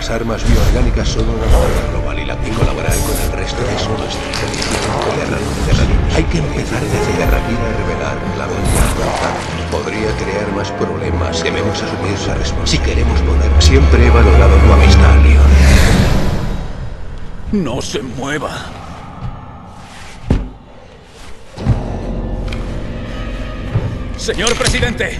Las armas bioorgánicas son una amenaza global y colaborar con el resto de su Hay que empezar desde guerra rápida y revelar la verdad. Podría crear más problemas. Debemos asumir esa responsabilidad. Si queremos poder, siempre he valorado tu amistad, Leon. No se mueva. Señor presidente.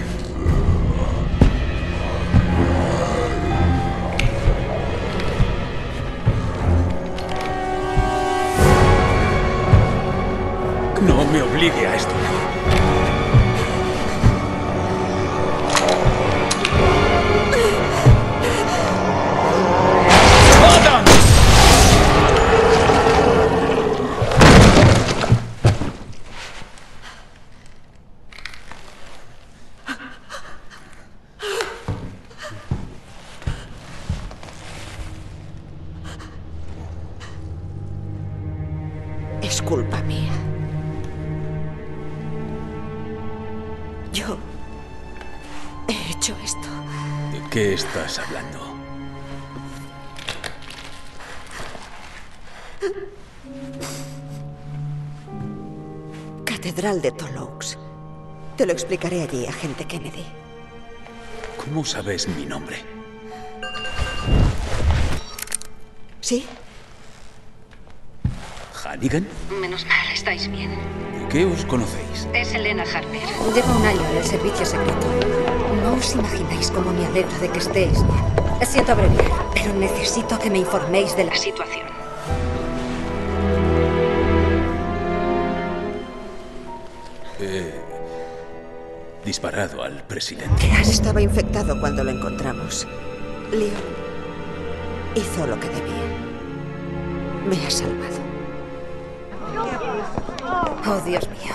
No me obligue a esto. ¡Adam! Es culpa mía. Yo he hecho esto. ¿De qué estás hablando? Catedral de Toulouse. Te lo explicaré allí, agente Kennedy. ¿Cómo sabes mi nombre? ¿Sí? ¿Hannigan? Menos mal, estáis bien. ¿De qué os conocéis? Es Elena Harper. Llevo un año en el servicio secreto. No os imagináis cómo me alegro de que estéis bien. Siento abreviar, pero necesito que me informéis de la situación. He disparado al presidente. Estaba infectado cuando lo encontramos. Leon hizo lo que debía. Me ha salvado. Oh, Dios mío.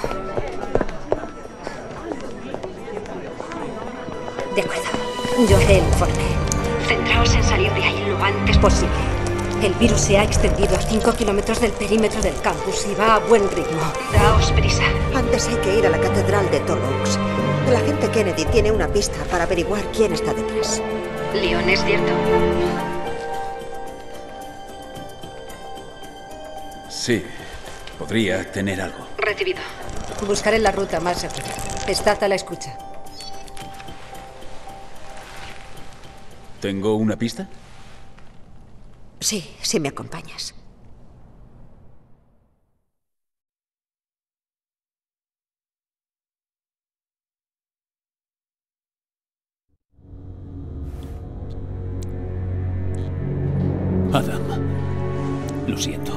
De acuerdo. Yo haré el informe. Centraos en salir de ahí lo antes posible. El virus se ha extendido a 5 kilómetros del perímetro del campus y va a buen ritmo. Daos prisa. Antes hay que ir a la Catedral de Toulouse. El agente Kennedy tiene una pista para averiguar quién está detrás. Leon, ¿es cierto? Sí, podría tener algo. Recibido. Buscaré la ruta más segura. Estad a la escucha. ¿Tengo una pista? Sí, si me acompañas. Adam, lo siento.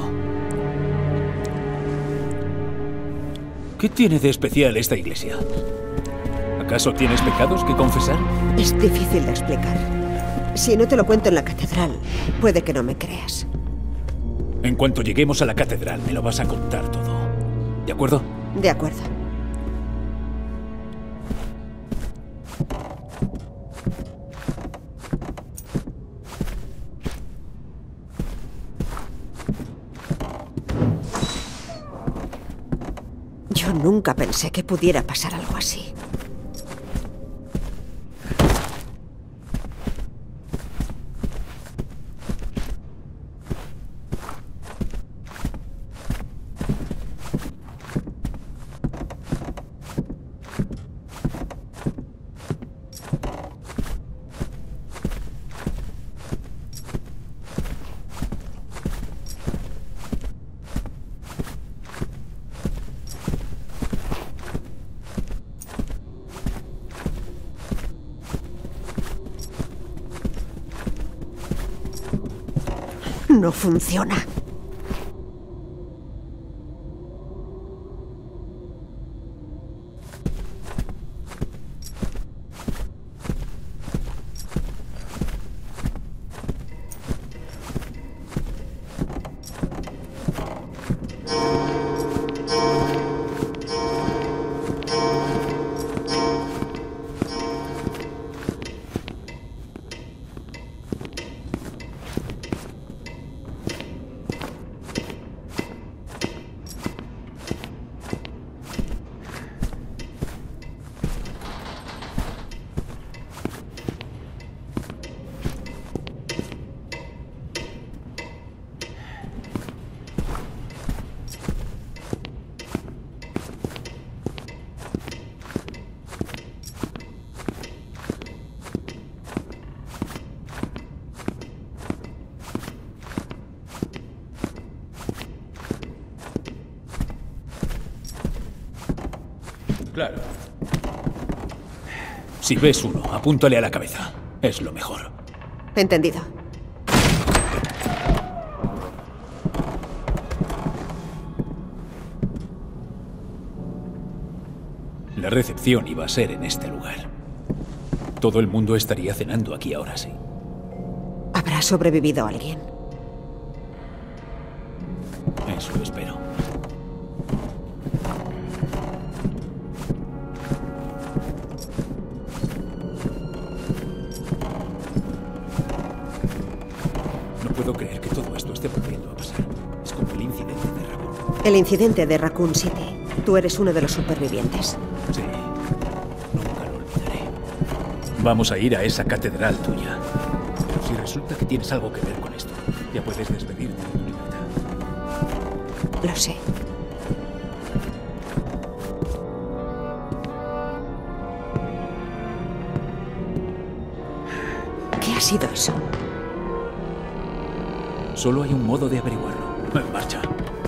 ¿Qué tiene de especial esta iglesia? ¿Acaso tienes pecados que confesar? Es difícil de explicar. Si no te lo cuento en la catedral, puede que no me creas. En cuanto lleguemos a la catedral, me lo vas a contar todo. ¿De acuerdo? De acuerdo. Yo nunca pensé que pudiera pasar algo así. No funciona. Claro. Si ves uno, apúntale a la cabeza. Es lo mejor. Entendido. La recepción iba a ser en este lugar. Todo el mundo estaría cenando aquí ahora, sí. ¿Habrá sobrevivido alguien? Eso espero. No puedo creer que todo esto esté volviendo a pasar. Es como el incidente de Raccoon. El incidente de Raccoon City. Tú eres uno de los supervivientes. Sí. Nunca lo olvidaré. Vamos a ir a esa catedral tuya. Pero si resulta que tienes algo que ver con esto, ya puedes despedirte de tu libertad. Lo sé. ¿Qué ha sido eso? Solo hay un modo de averiguarlo. En marcha.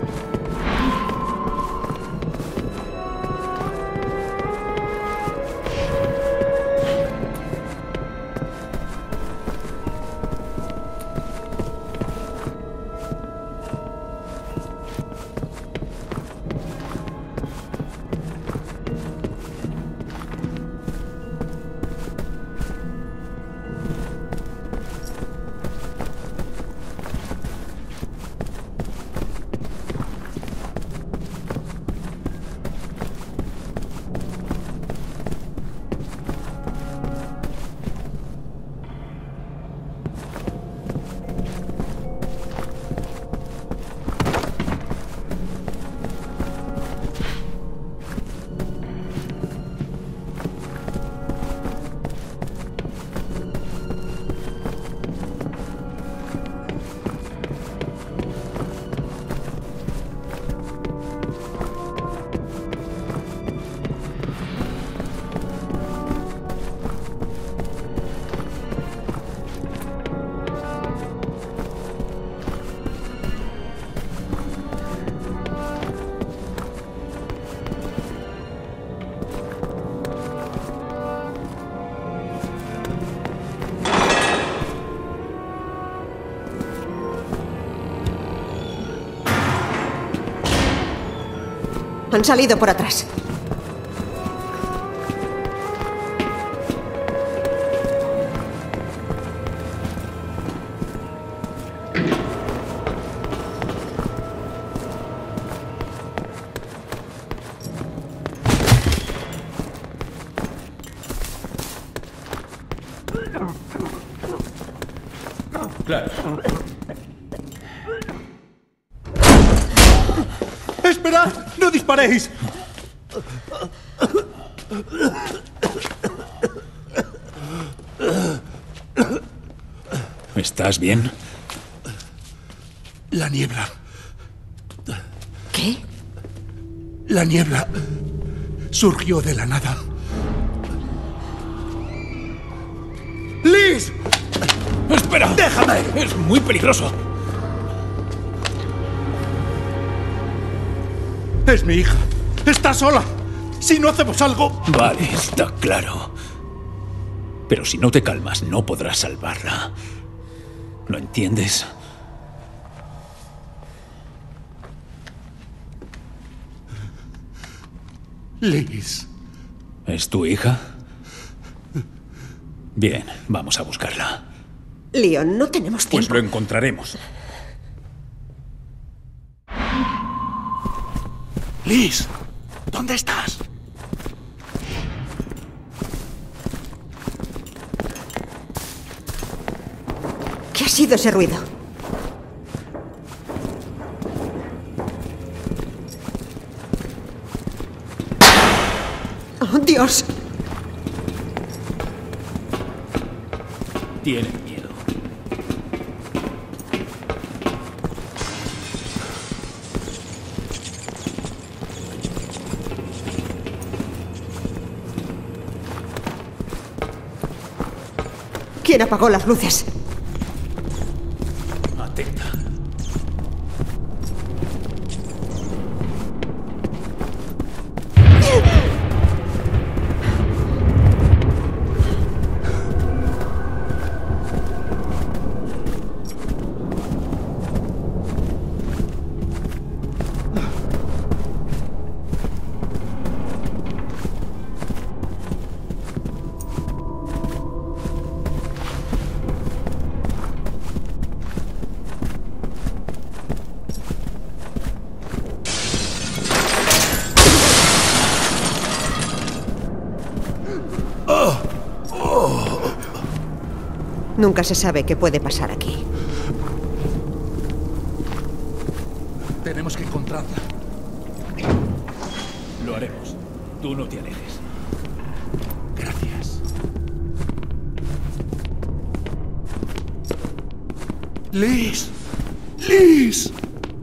Han salido por atrás. Claro. ¡Esperad! ¡No disparéis! ¿Estás bien? La niebla. ¿Qué? La niebla surgió de la nada. ¡Liz! ¡Espera! ¡Déjame! ¡Es muy peligroso! Es mi hija. Está sola. Si no hacemos algo... Vale, está claro. Pero si no te calmas, no podrás salvarla. ¿Lo entiendes? Liz. ¿Es tu hija? Bien, vamos a buscarla. Leon, no tenemos tiempo. Pues lo encontraremos. Liz, ¿dónde estás? ¿Qué ha sido ese ruido? ¡Oh, Dios! Tienen miedo. ¿Quién apagó las luces? Atenta. Nunca se sabe qué puede pasar aquí. Tenemos que encontrarla. Lo haremos. Tú no te alejes. Gracias. ¡Liz! ¡Liz!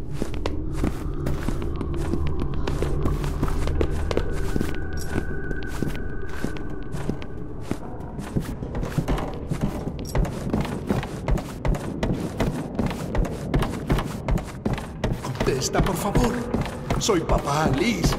Contesta, por favor. Soy papá, Liz.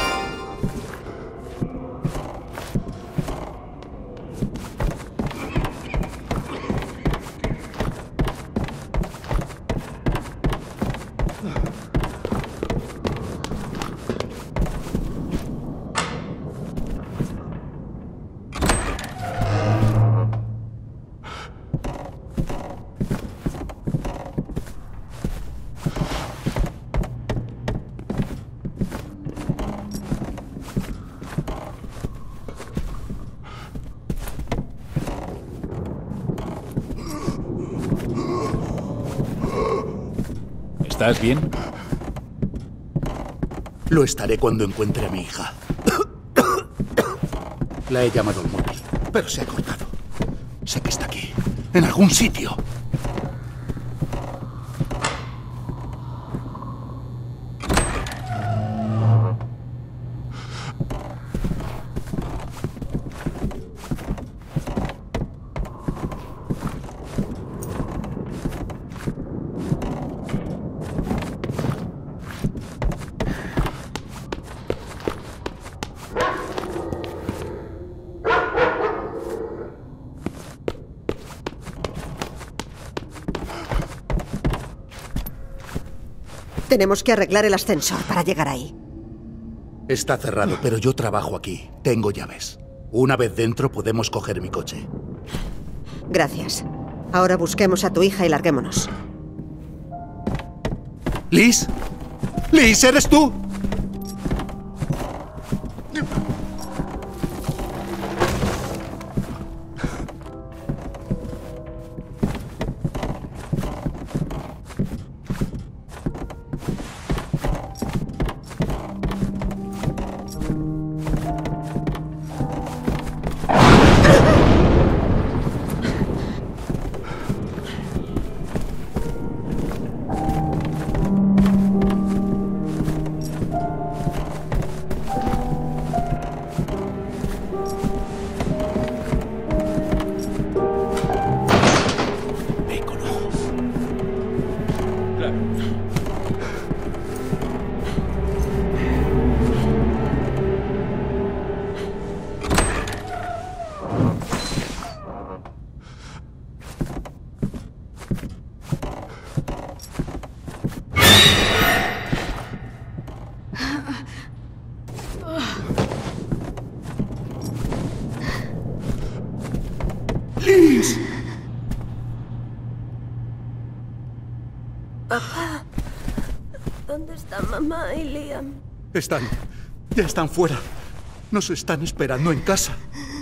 ¿Estás bien? Lo estaré cuando encuentre a mi hija. La he llamado al móvil, pero se ha cortado. Sé que está aquí, en algún sitio. Tenemos que arreglar el ascensor para llegar ahí. Está cerrado, pero yo trabajo aquí. Tengo llaves. Una vez dentro podemos coger mi coche. Gracias. Ahora busquemos a tu hija y larguémonos. ¿Liz? ¿Liz, eres tú? Ve con ojos. Claro. ¡Liz! Papá, ¿dónde están mamá y Liam? Ya están fuera. Nos están esperando en casa.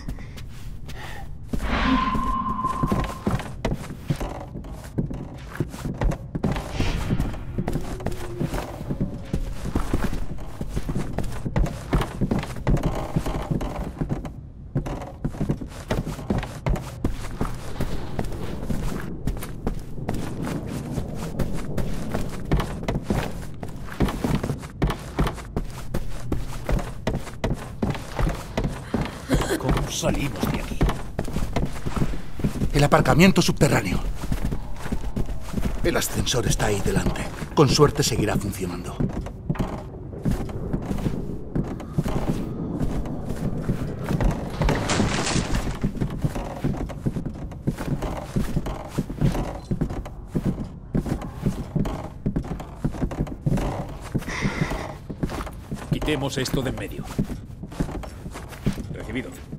¿Cómo salimos de aquí? El aparcamiento subterráneo. El ascensor está ahí delante. Con suerte seguirá funcionando. Quitemos esto de en medio. Recibido.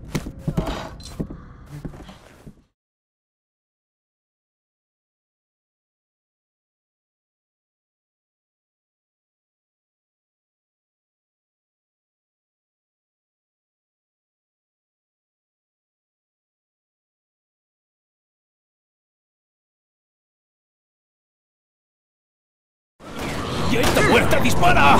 ¡Ya está muerta! ¡Dispara!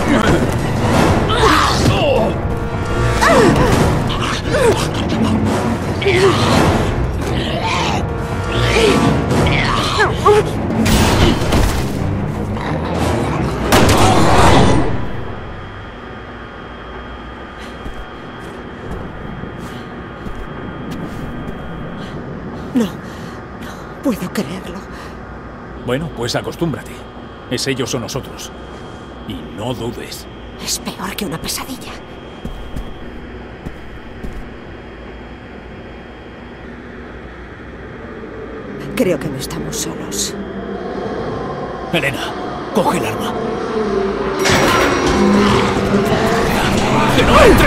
No puedo creerlo. Bueno, pues acostúmbrate. Es ellos o nosotros. Y no dudes. Es peor que una pesadilla. Creo que no estamos solos. Elena, coge el arma. ¡Que no entre!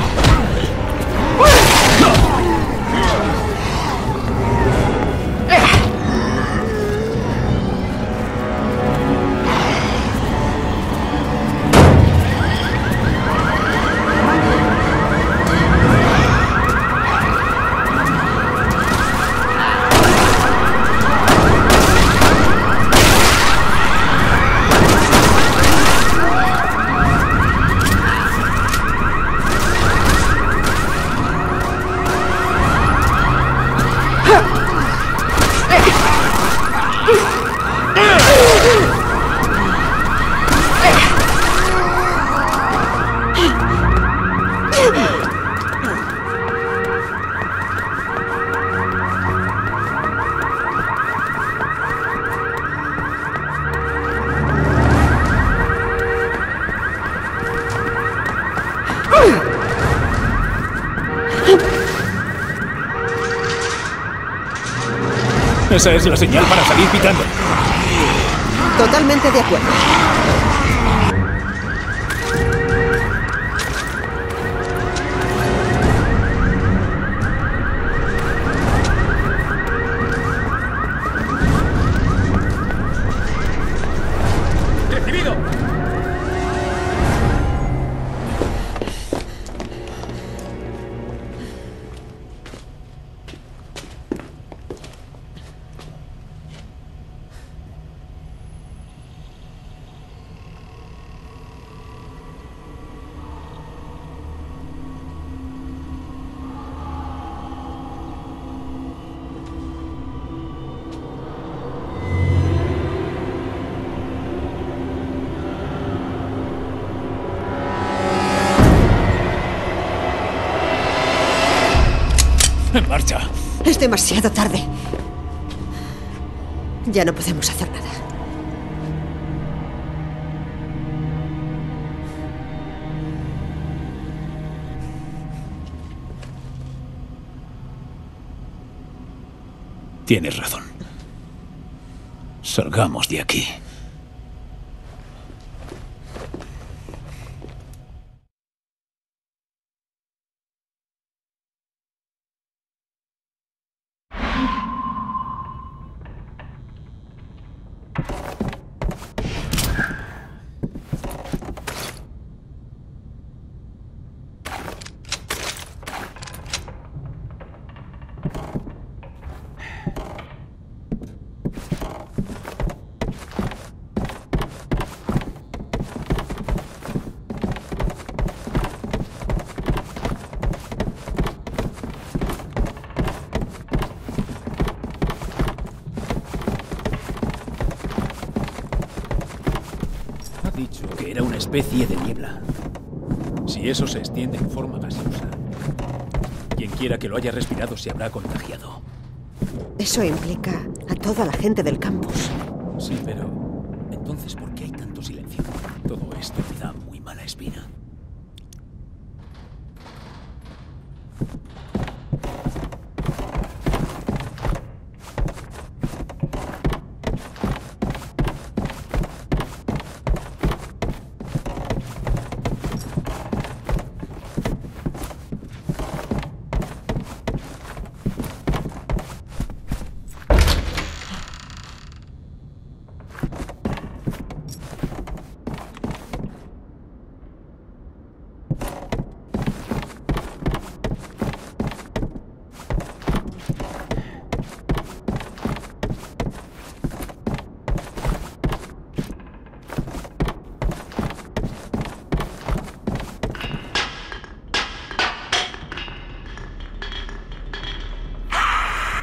Esa es la señal para salir pitando. Totalmente de acuerdo. ¡Recibido! ¡En marcha! Es demasiado tarde. Ya no podemos hacer nada. Tienes razón. Salgamos de aquí. Ha dicho que era una especie de niebla. Si eso se extiende en forma gaseosa, quien quiera que lo haya respirado se habrá contagiado. Eso implica a toda la gente del campus. Sí, pero entonces, ¿por qué hay tanto silencio? Todo esto me da muy mala espina.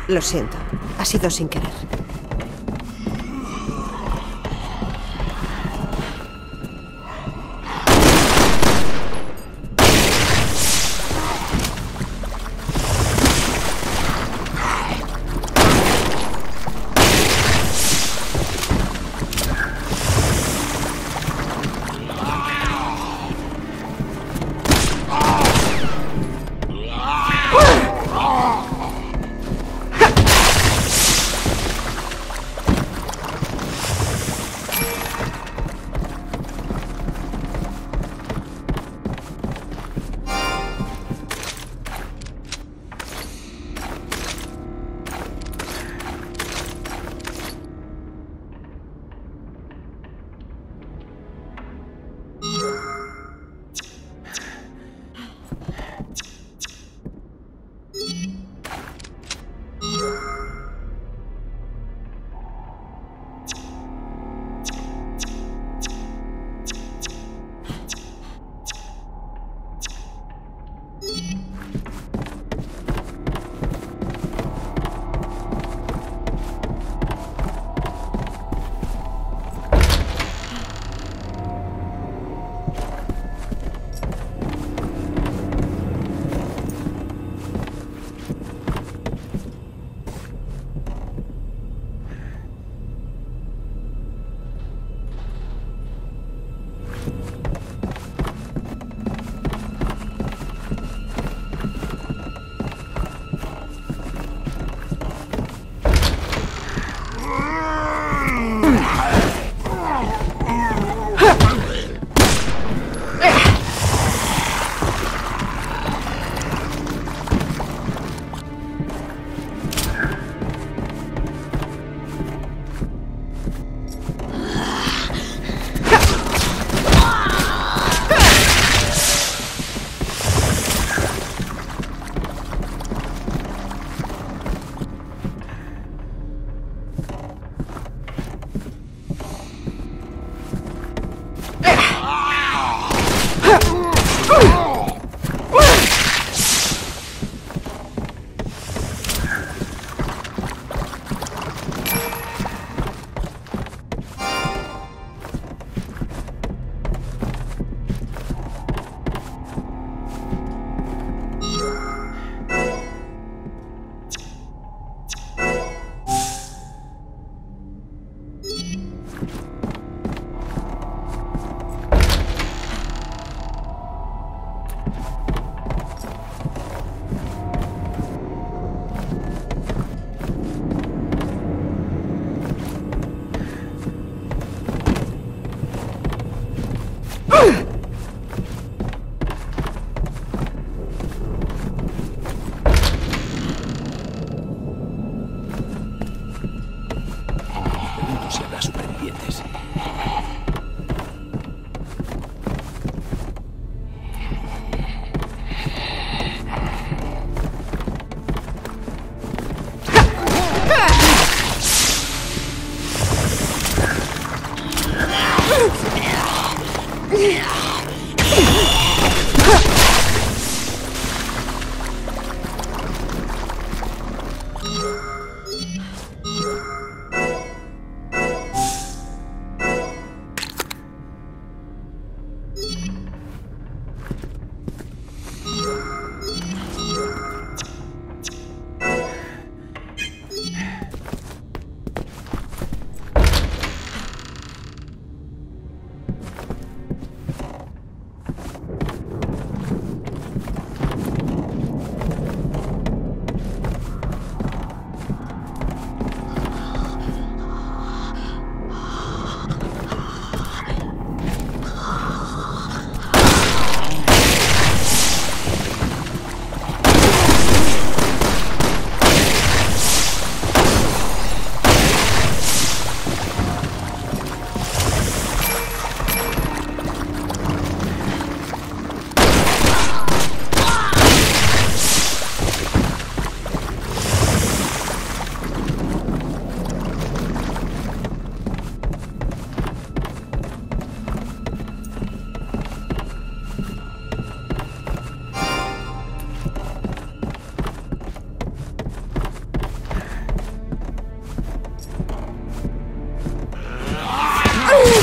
Lo siento. Ha sido sin querer.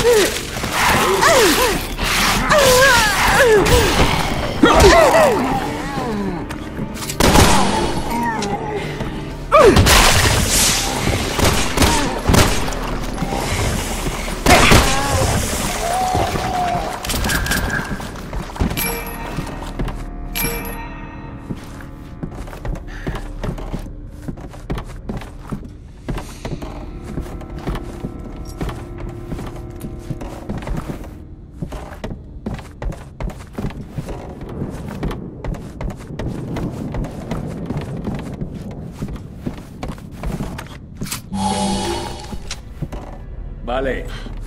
Vale.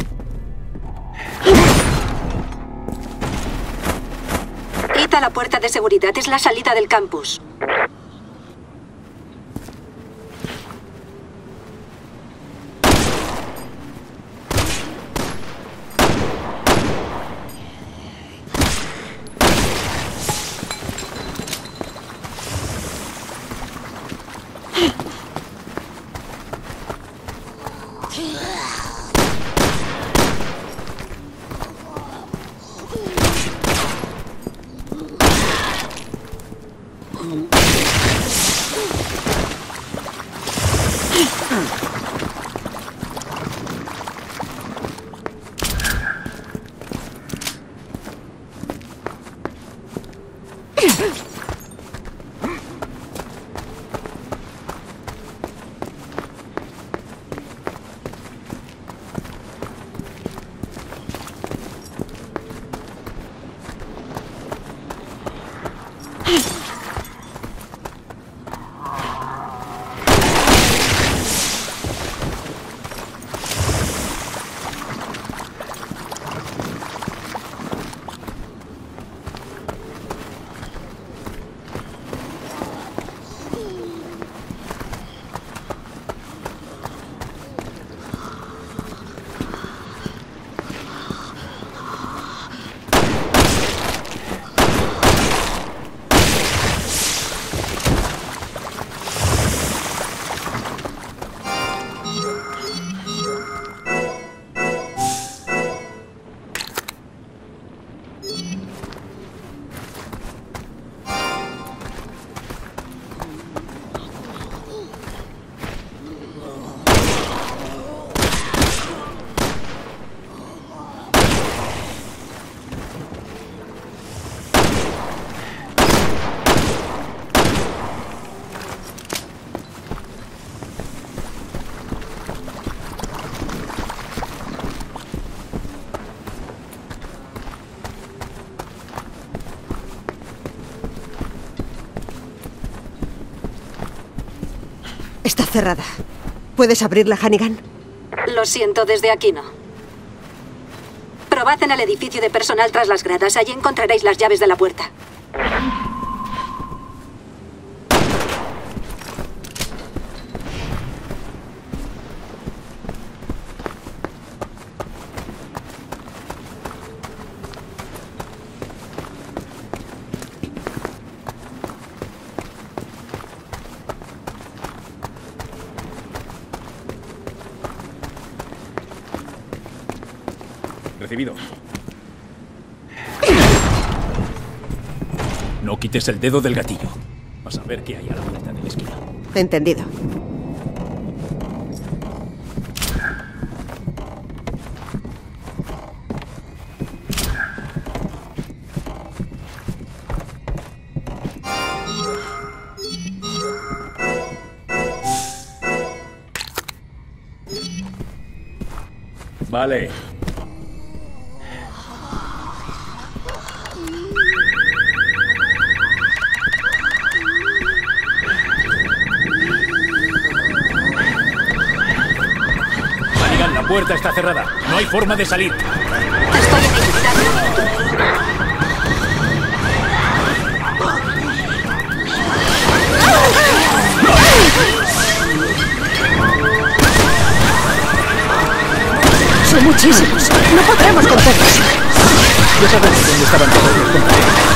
Id a la puerta de seguridad, es la salida del campus. Está cerrada. ¿Puedes abrirla, Hannigan? Lo siento, desde aquí no. Probad en el edificio de personal tras las gradas. Allí encontraréis las llaves de la puerta. Recibido. No quites el dedo del gatillo. Vas a ver qué hay a la vuelta de la esquina. Entendido. Vale. Hannigan, la puerta está cerrada. No hay forma de salir. Estoy en dificultad. Son muchísimos. No podremos con todos. Ya sabemos dónde estaban todos los compañeros.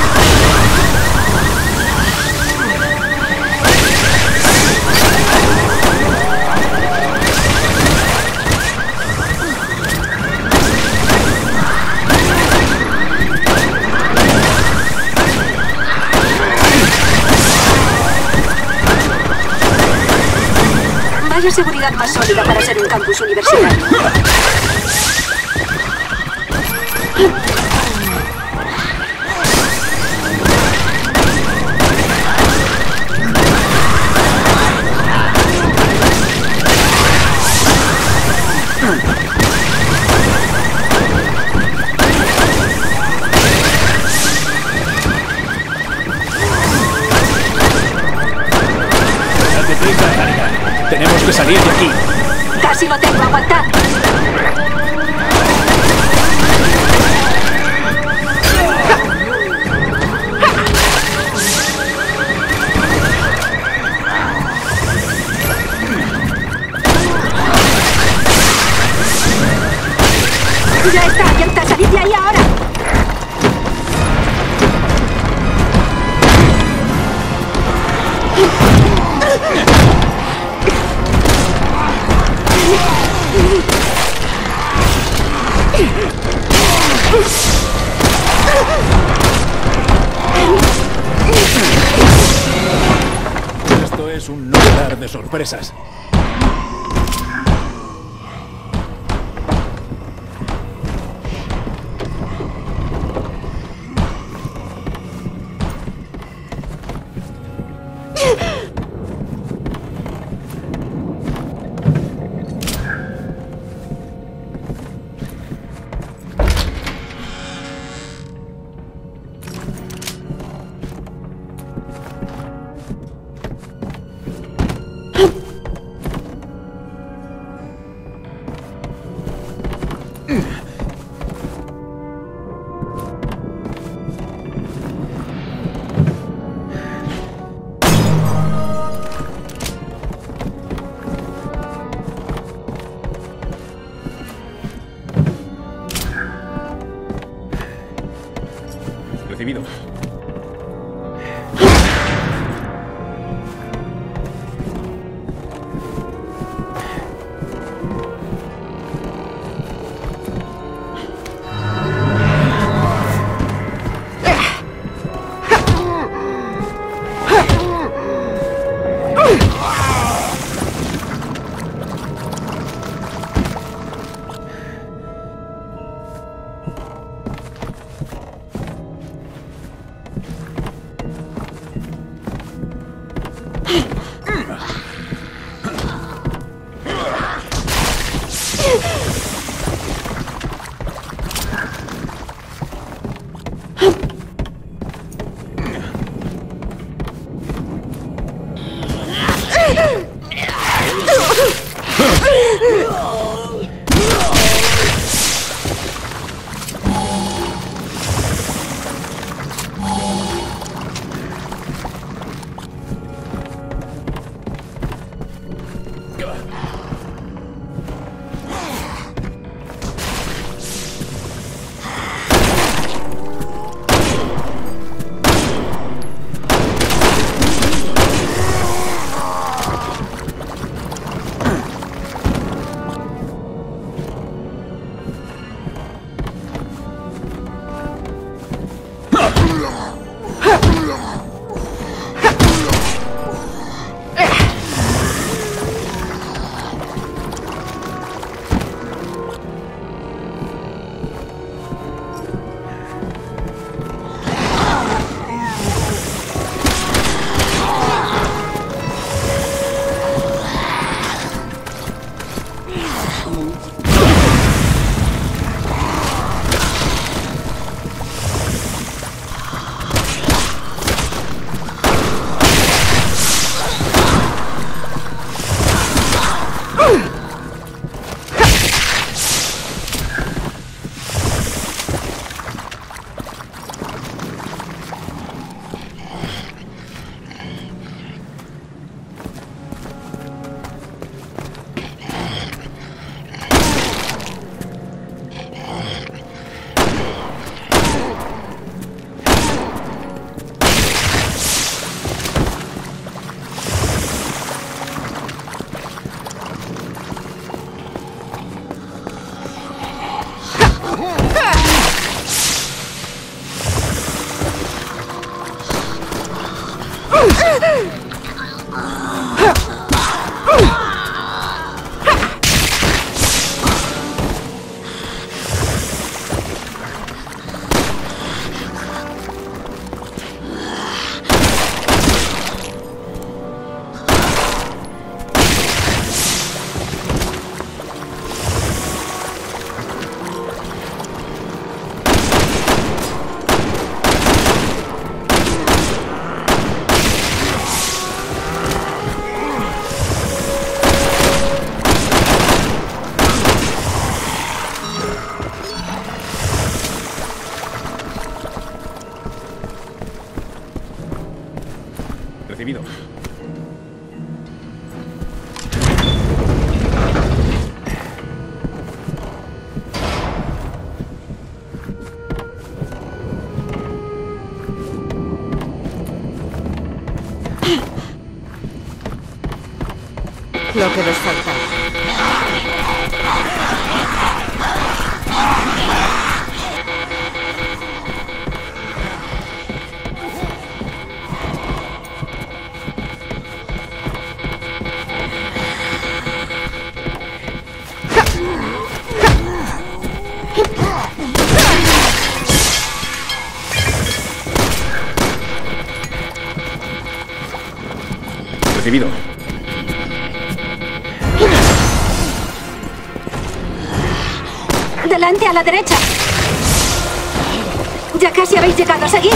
de seguridad más sólida para ser un campus universitario. Date prisa, Harrigan. Tenemos que salir de aquí. Casi lo tengo, aguantad. Ya está abierta, salid de ahí ahora. Esto es un lugar de sorpresas. Recibido. Recibido. Lo que nos falta. Recibido. Delante, a la derecha. Ya casi habéis llegado. Seguid.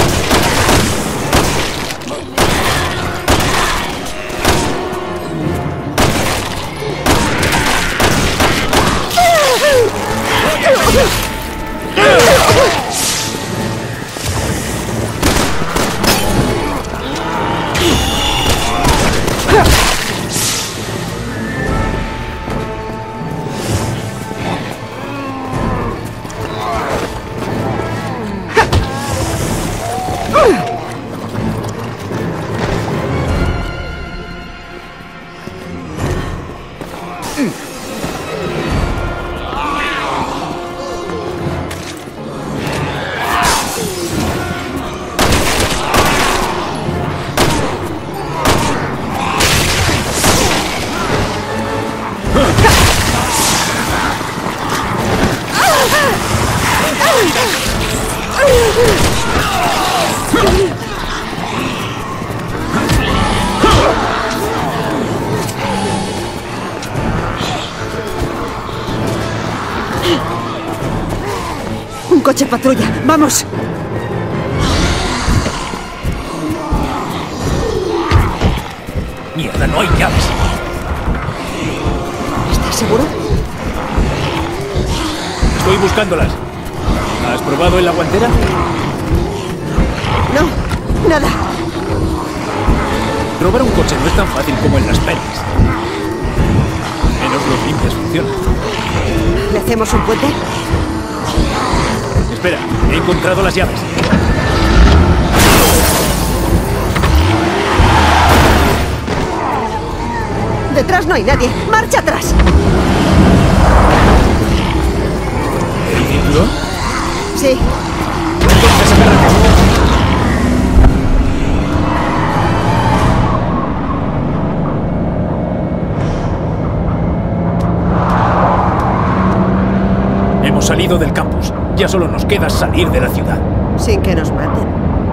Un coche patrulla. ¡Vamos! Mierda, no hay llaves. ¿Estás seguro? Estoy buscándolas. ¿Has probado en la guantera? No, nada. Robar un coche no es tan fácil como en las pelis. Menos los limpias funcionan. ¿Le hacemos un puente? Espera, he encontrado las llaves. Detrás no hay nadie. ¡Marcha atrás! ¿El cinturón? Sí. Entonces agárrate. Hemos salido del campus. Ya solo nos queda salir de la ciudad. Sin que nos maten.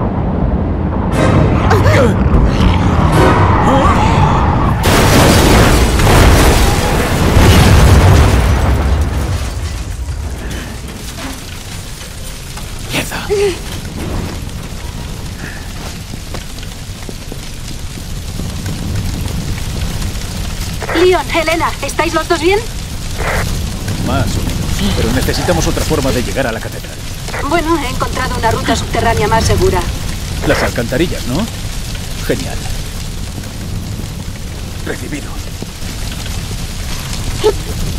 Mierda. Leon, Helena, ¿estáis los dos bien? Más o menos. Pero necesitamos otra forma de llegar a la catedral. Bueno, he encontrado una ruta subterránea más segura. Las alcantarillas, ¿no? Genial. Recibido.